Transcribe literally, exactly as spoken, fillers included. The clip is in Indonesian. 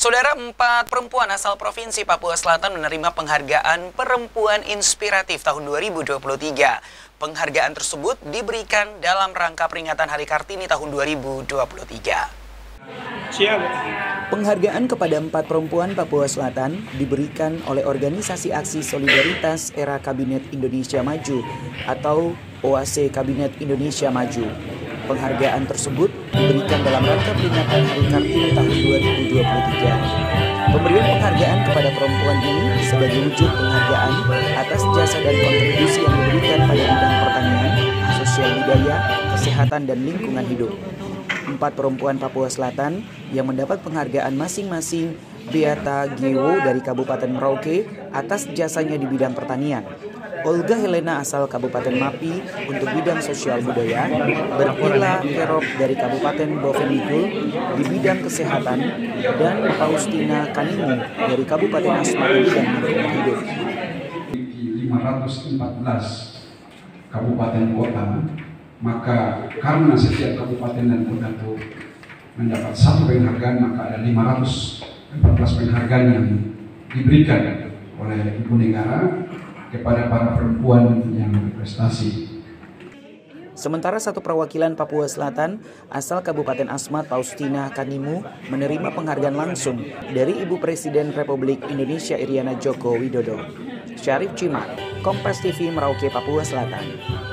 Saudara, empat perempuan asal Provinsi Papua Selatan menerima penghargaan Perempuan Inspiratif tahun dua ribu dua puluh tiga. Penghargaan tersebut diberikan dalam rangka peringatan Hari Kartini tahun dua ribu dua puluh tiga. Penghargaan kepada empat perempuan Papua Selatan diberikan oleh Organisasi Aksi Solidaritas Era Kabinet Indonesia Maju atau O A C Kabinet Indonesia Maju. Penghargaan tersebut diberikan dalam rangka peringatan Hari Kartini tahun dua ribu dua puluh tiga. Pemberian penghargaan kepada perempuan ini sebagai wujud penghargaan atas jasa dan kontribusi yang diberikan pada bidang pertanian, sosial budaya, kesehatan, dan lingkungan hidup. Empat perempuan Papua Selatan yang mendapat penghargaan masing-masing Beata Gewo dari Kabupaten Merauke atas jasanya di bidang pertanian, Olga Helena asal Kabupaten Mapi untuk bidang sosial budaya, Bertila Kerop dari Kabupaten Bovendigul di bidang kesehatan, dan Faustina Kanimu dari Kabupaten Asmat di bidang lingkungan hidup. lima ratus empat belas kabupaten kota, maka karena setiap kabupaten dan kota itu mendapat satu penghargaan, maka ada lima ratus empat belas penghargaan yang diberikan oleh Ibu Negara kepada para perempuan yang berprestasi. Sementara satu perwakilan Papua Selatan asal Kabupaten Asmat, Faustina Kanimu, menerima penghargaan langsung dari Ibu Presiden Republik Indonesia Iriana Joko Widodo. Syarif Cimat, Kompas T V Merauke, Papua Selatan.